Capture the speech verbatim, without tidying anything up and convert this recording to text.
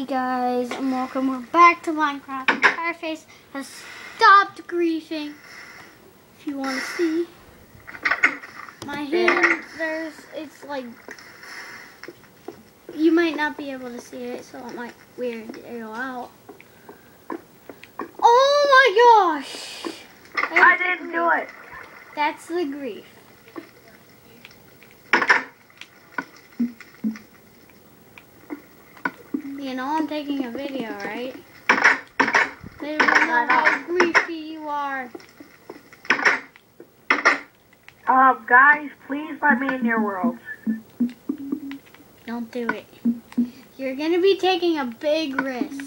Hey guys, and welcome. We're back to Minecraft. Fireface has stopped griefing. If you want to see my hand, there's it's like you might not be able to see it, so it might weird it out. Oh my gosh! That's I didn't do it. That's the grief. You know I'm taking a video, right? They don't know how griefy you are. Uh, guys, please let me in your world. Don't do it. You're gonna be taking a big risk.